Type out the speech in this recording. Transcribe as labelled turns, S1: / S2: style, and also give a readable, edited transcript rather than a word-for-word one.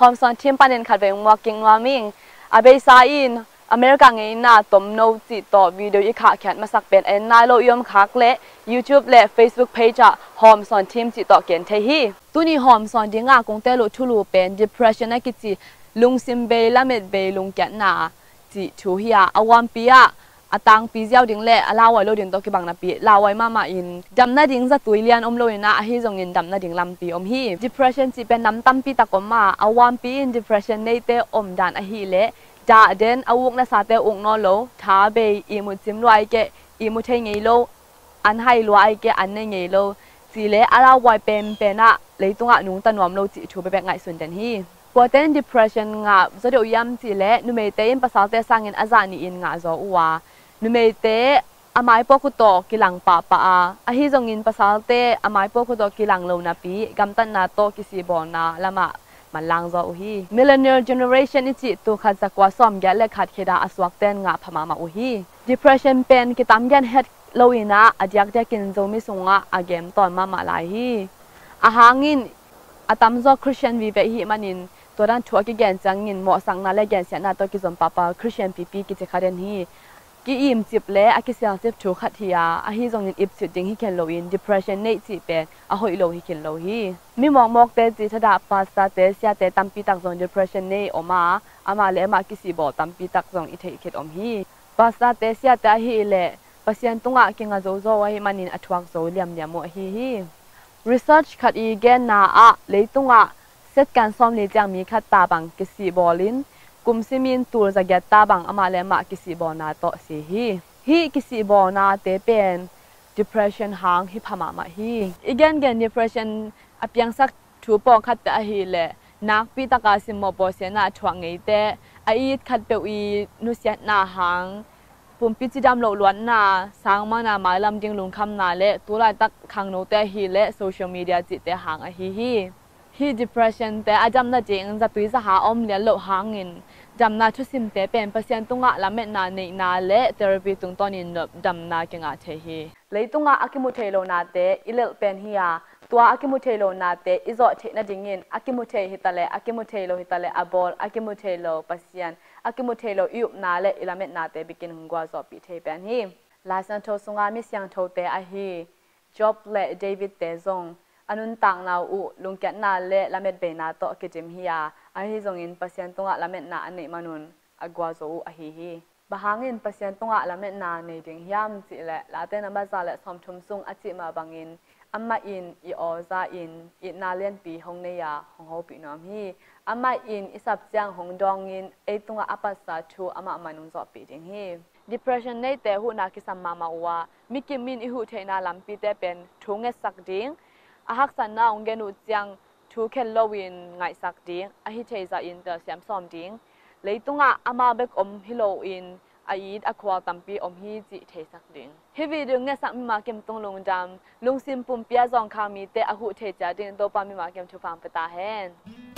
S1: อมสอนทีมปันเนนขัดเวงว่ากิงว่ามิงอาเบซาอินอเมริกาไงน่าตมโนจิตต่อวิดีโออีกขาแขนมาสักเป็นเอ็นนายโลยมคักเละ YouTube และ Facebook Page หอมสอนทีมจิตต่อเกณฑ์เทฮีตัวนี้หอมสอนดิ้งอ่ะกงเตลุทุลูเป็น depression นักกิจลุงซิมเบลาเมดเบลุงแกนนาจิทูฮิยาอวันปีอะอาตังปีเจ้าดิ้งเละลาวไว้โลดิ้งตัวกี่บังนาปีลาวไว้มาอินดำนาดิ้งจะตุยเลียนโลยนะฮิจงอินดำนาดิ้งลำปีฮี depression จิเป็นน้ำตั้มปีตะกมาอวันปีอิน depression ในเตดันฮีเละจ่าเดนอาวุกนัสเตอุกนอโลท้าเบยอีมุจิมลอยเกอีมุเทงไงโลอันให้ลอยเกอันเนงไงโลจีเละอาลาวไว้เป็นอะเลยตรงอ่ะนุ่งตะนวมโลจิชูไปแบบไงส่วนเดนฮีปวดเต้น depression งะจะเดียวยำจีเละนุ่มเตนภาษาเตสังเงินอาจารย์นี่อินงะจอว่านุ่มเตอาไม้ปกุโตกิลังปะอาฮิจงอินภาษาเตอาไม้ปกุโตกิลังโลนาปีกัมตันนาโตกิสิบอนาละมามันลังจอฮี millennial generation นี่จิตัวขัดจากว่าซ้อมแก่และขัดเขดาอสวักเต้นงะพม่าฮี depression เป็นกิตามยันเฮ็ดโลอินะอดียกจะกินโจมิสงะอาเกมตอนมาลายฮีอาหางินอาตามจอคริสเตียนวีเบฮีมันอินตัวนั้นชัวกิแกนจังอินหมอสังนาเลแกนเสียนาตัวกิจมปาคริสเตียนปีกิจคาเดนฮีกิอิมจิบเละอากิเซียจิบชัวขัดเฮียอาฮิจงอินอิบสุดจิงฮิเคนโลอิน depression ในจิเป็นอาหอยโลฮิเคนโลฮีมีมอกเตจิทดาปาสตาเตเซียเตตัมปีตักจง depression ในออกมาอามาเลมากิสิบอตัมปีตักจงอิเทคิดอมฮีปาสตาเตเซียเตฮีเละปัศยันตุงะกิงาโจโจไว้มันอินอัตวักโจเลียมโมฮีresearch ขัดอีเกนนาอะเลยตุงะเซตการซ้อมเลยจังมีขัดตาบังกิสิบอลินกุมซิมินตูร์จะเกตตาบังอามาเลมากิสิบอนาโตสีฮีกิสิบอนาเตเป็น depression หางฮิพมาฮีอีเกนdepression อเปียงสักถูปอขัดตาฮีเลนักปีตากาซิมโมโปเซนาทวงไงเตไอขัดเปวีนุเซียนาหางปุ่มปิจิดามโลล้วนนาสร้างมานาหมายลำจิงลุงคำนาเละตัวลายตักขังโนเตฮีเละโซเชียลมีเดียจิตเตหางฮี depression เตอาจำนาเจงจะตุยสหาอมเลียนโลหางินจำนาทุสิมเตเป็นเปอร์เซ็นต์ตุงะละเม็ดนาในนาเละเทอราปีตุงตอนินจำนาเกงอาเทฮีเลยตุงะอากิมุเทโลนาเตอิเลเป็นฮียตัวอากิมุเทโลนาเตอิโซเทนาจิงินอากิมุเทฮิตาเลอากิมุเทโลฮิตาเลอบอลอากิมุเทโลปัสยันอากิมุเทโลอิบนาเลอิลาเมตนาเตบิกินหงกว่าจอปีเทเป็นฮีลาสันโทสุงามิสยังโทเตอาฮีจ็อบเลเดวิดเตซงอนุนตังนาอุลุงแกนาเลลาเมตเบนาโตกิจิมฮียอาฮีจงอินปัสยันตุงะลาเมตนาอันนี้มานุนอากว่าโจอาฮีบะหางินปัสยันตุงะลาเมตนาในดิงยามจิเลลาเตนบัซาเลสอมทุมซุงอจิมาบังอินอัมมาอินอีออซาอินอีนาเลียนปีฮงเนียฮงโฮปีนอมฮีอัมมาอินอิสับจางฮงดองอินเอตุงะอปัสสาชูอัมมามานุนจอปีดิงฮี depression ในแต่หูนาคิสัมมามาว่ามิกิมินอิหูเทนาลัมปีเตเป็นทุงเงสักดิงอาหักสันนาองเกนุจังทูเคนโลวินไงสักดิงอาฮิเทซาอินเตอร์เซียมซอมดิงเลยตุงะอามาเบกอมฮิโลอินอายิดอควาตัมปีอมฮีจิเทสักดิงฮิวิดึงเงสักมิมาเกมตงลงจำลุงซิมปุ่มเปียจองคามีเตอหูเทจาดิงโตปามิมาเกมทุฟังเปตาเฮน